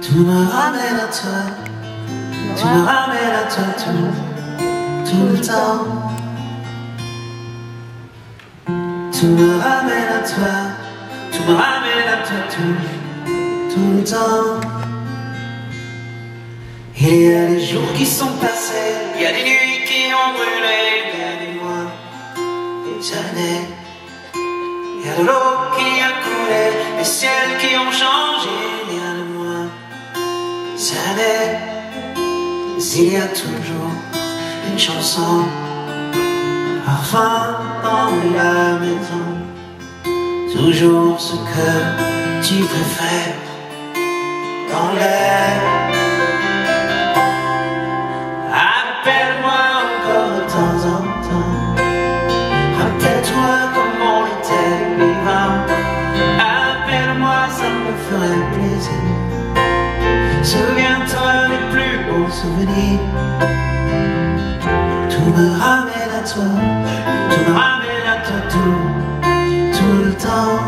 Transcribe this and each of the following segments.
Tout me ramène à toi, tu me ramènes à toi tout le temps. Tout me ramène à toi, tout me ramène à toi tout le temps. Il y a des jours qui sont passés, il y a des nuits qui ont brûlé, il y a des mois, des années. Il y a de l'eau qui a coulé, des ciels qui ont changé, il y a de moi, des années. Mais il y a toujours une chanson, parfum dans la maison. Toujours ce que tu préfères dans l'air. Appelle-moi encore de temps en temps. Rappelle-toi comment on était vivant. Appelle-moi, ça me ferait plaisir. Souviens-toi des plus beaux souvenirs. Tout me ramène à toi, tout me ramène à toi tout le temps.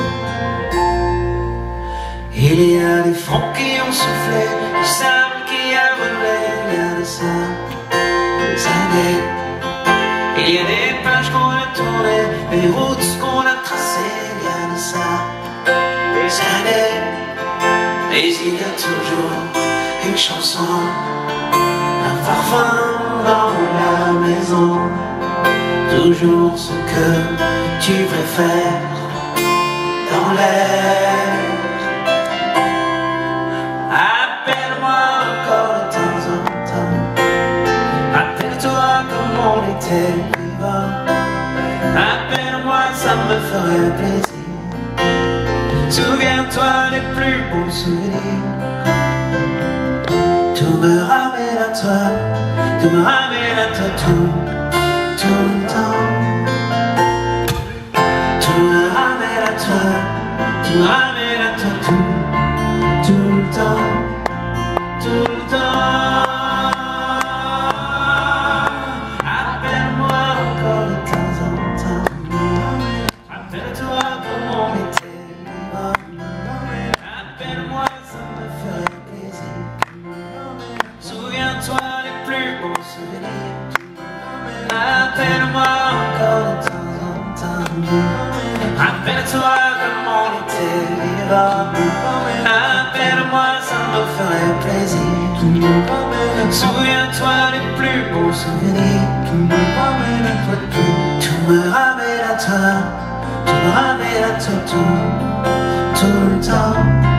Il y a des fronts qui ont soufflé, du sable qui a brûlé, il y a de ça, des années. Il y a des pages qu'on a tournées, des routes qu'on a tracées, il y a de ça, des années. Mais il y a toujours une chanson, un parfum dans la maison. Toujours ce que tu préfères dans l'air. Appelle-moi encore de temps en temps. Rappelle-toi comment on était vivant. Appelle-moi, ça me ferait plaisir. Souviens-toi des plus beaux souvenirs. Tout me ramène à toi, tout me ramène à toi tout le temps. Tout me ramène à toi, tout me ramène à toi tout le temps, tout le temps. Appelle-moi encore de temps en temps. Rappelle-toi comment on était vivant. Appelle-moi, ça me ferait plaisir. Souviens-toi des plus beaux souvenirs. Appelle-moi encore de temps en temps. Rappelle-toi comment on était vivant. Appelle-moi, ça me ferait plaisir. Souviens-toi des plus beaux souvenirs. Tout me ramène à toi tout me ramène à toi, tout me ramène à toi tout le temps.